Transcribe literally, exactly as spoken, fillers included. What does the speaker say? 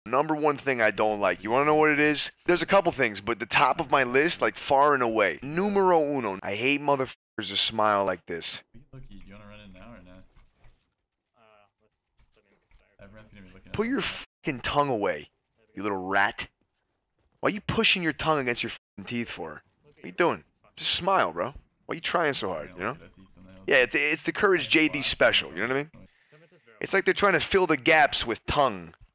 Number one thing I don't like. You want to know what it is? There's a couple things, but the top of my list, like far and away. Numero uno. I hate motherfuckers that smile like this. Look, you want to run in now or not? Uh, let's, let me start. Everyone's gonna be looking at Put your fucking tongue away, you little rat. Why are you pushing your tongue against your fucking teeth for? What are you doing? Just smile, bro. Why are you trying so hard, you know? Yeah, it's, it's the Courage J D special, you know what I mean? It's like they're trying to fill the gaps with tongue.